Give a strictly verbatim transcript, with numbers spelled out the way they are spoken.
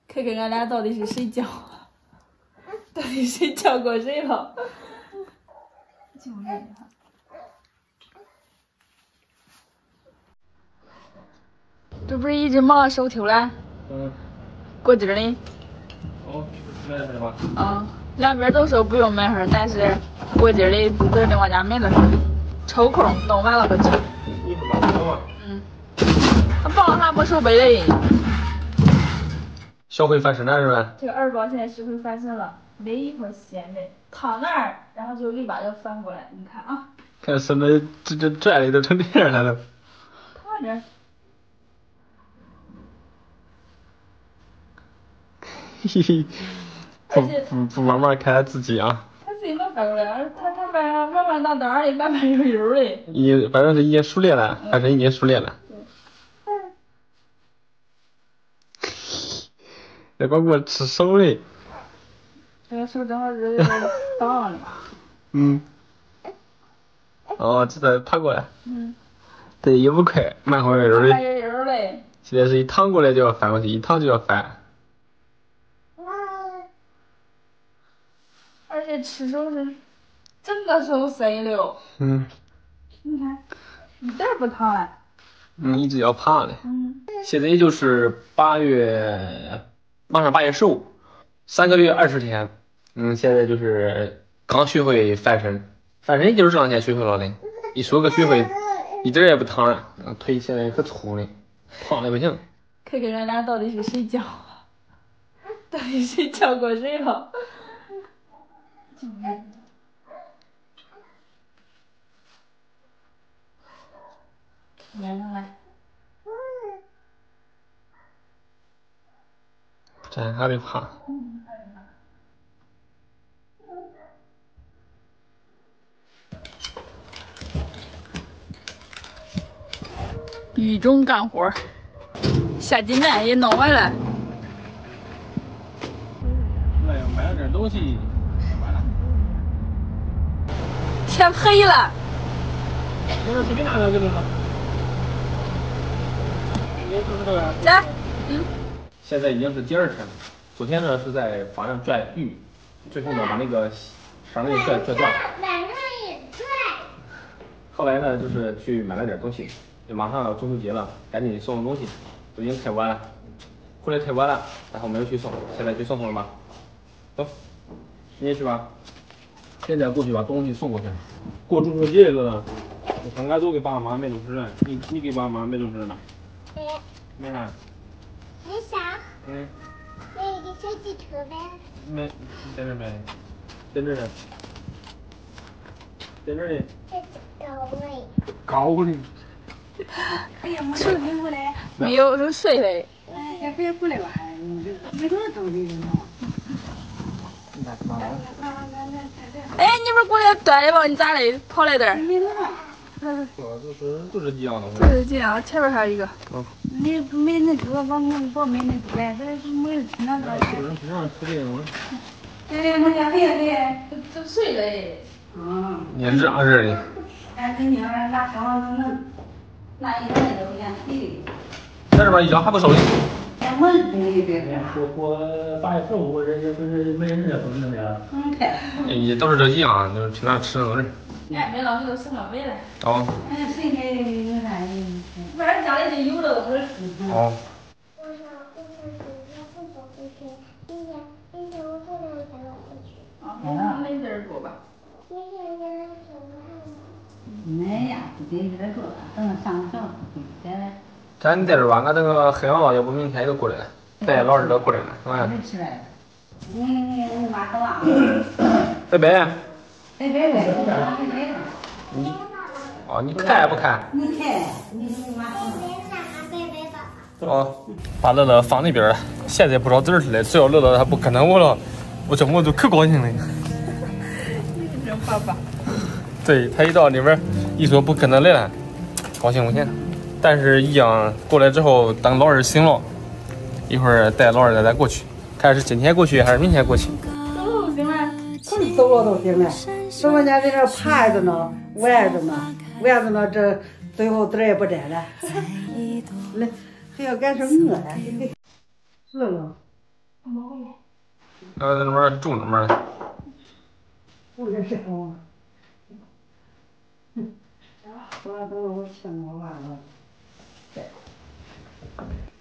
看看俺俩到底是谁叫，到底谁叫过谁了？就这个。这不是一直忙着收头了？嗯。过劲儿的。 哦，买点什么？ 嗯，两边都说不用买盒，但是过劲儿的都得往家买了，抽空弄完了不走。 衣服吧，好吗？ 嗯。他帮还没收背嘞。 小回翻身了是吧？ 这个二包现在是会翻身了，勒一会儿先勒，躺那儿，然后就立马就翻过来，你看啊。 看身子这这拽的都成这样了都。 躺这儿。 嘿嘿，不不不慢慢看自己啊。 他自己能翻过来，他他翻上慢慢当当的，慢慢悠悠的。 已反正是已经熟练了，翻身已经熟练了。这光给我吃手嘞。 这个手正好是有点挡了。 嗯。哦，这才爬过来。 嗯。 这也不快，慢活悠悠的。 慢悠悠的。 现在是一躺过来就要翻过去，一躺就要翻。 而且吃手是整个手塞了。 嗯。 你看，一点不疼了。 嗯，一直要爬的。 嗯。 现在也就是八月，马上八月十五，三个月二十天。嗯，现在就是刚学会翻身，翻身也就是这两天学会了的。一说个学会，一点也不疼了。腿现在可粗了，胖的不行。 看看俺俩到底是谁叫，到底谁叫过谁了？来来来。 这还得爬。 嗯，还得爬。雨中干活，下鸡蛋也弄完了。 哎呀，买了点东西，完了。 天黑了。 我这随便拿两个就好。你就是这个。 来。嗯。 现在已经是第二天了，昨天呢是在房上拽玉，最后呢把那个绳给拽拽断了。晚上也拽。后来呢就是去买了点东西，就马上要中秋节了，赶紧送送东西，都已经开完了，回来太晚了，然后没有去送，现在去送送了吧？走，你也去吧。现在过去把东西送过去。过中秋节了，我看俺都给爸爸妈妈买东西了，你你给爸爸妈妈买东西了吗？没。没啥。没啥。嗯。买一个小汽车呗。没，在这买的，在这呢，在这呢。这高嘞。高嘞。哎呀，没睡过来。 没有，都睡嘞。 哎，要不要过来吧？没多少东西呢。 哎，你不是过来端的吗？你咋的？跑来这儿？ 没了。 嗯，都是都是这样的。 都是这样，前面还有一个。 嗯。 你没那个，我我我没那个来，这没那个。 有人不让吃这种。 对，我家孩子都都睡嘞。 嗯。 你热热的。 俺今年拿上能拿一袋都连皮的。 在这边一脚还不收的。 我对对对。 我我八月十五，我这这不是没人了，都是那样。 嗯，对。 也都是这一样，就是平常吃的都是。 哎，买东西都省了没了。 哦。 哎，谁给那啥的？ 不然家里就有了，不是？ 哦。 我想我想要不走回去，今天今天我昨天才能回去。 啊，那没地儿住吧？ 明天你来走吗？ 没呀，不得在这住了，等上学回来。 咱你在这吧，俺这个黑羊老要不明天就过来了，带老二都过来了，是吧？ 没吃饭。你你你妈走啊？ 拜拜。 拜拜拜，拜拜。 你哦，你看也不看？ 你看，你你妈走。 哦，把乐乐放那边了，现在不知道字儿了，只要乐乐他不跟着我了，我这我就可高兴了。 你这爸爸。 对他一到里边一说不跟着来了，高兴不行。但是一样过来之后，等老二醒了，一会儿带老二再再过去，看是今天过去还是明天过去。 走了都行了， 可是走了都行了，走人家在这爬着呢，玩着呢，玩着呢，这最后点也不沾了，那还要赶上我呀，乐乐， 那在那边种什么？ 种点什么？我都我想我完了。